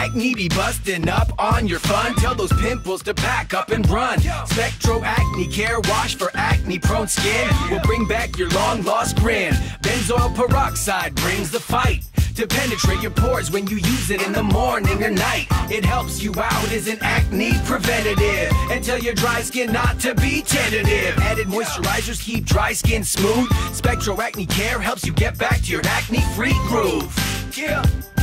acne be busting up on your fun? Tell those pimples to pack up and run. Spectro AcneCare Wash for acne prone skin will bring back your long lost grin. Benzoyl peroxide brings the fight to penetrate your pores when you use it in the morning or night. It helps you out as an acne preventative and tell your dry skin not to be tentative. Added moisturizers keep dry skin smooth. Spectro AcneCare helps you get back to your acne-free groove. Yeah.